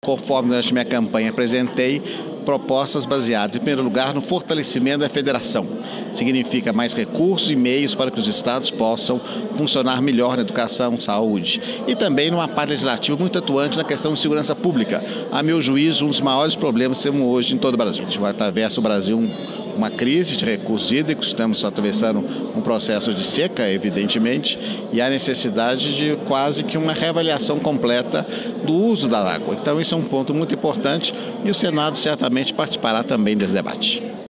Conforme durante minha campanha apresentei propostas baseadas, em primeiro lugar, no fortalecimento da federação. Significa mais recursos e meios para que os estados possam funcionar melhor na educação, saúde. E também numa parte legislativa muito atuante na questão de segurança pública. A meu juízo, um dos maiores problemas que temos hoje em todo o Brasil. A gente atravessa o Brasil uma crise de recursos hídricos, estamos atravessando um processo de seca, evidentemente, e há necessidade de quase que uma reavaliação completa do uso da água. Então, isso é um ponto muito importante e o Senado certamente participará também desse debate.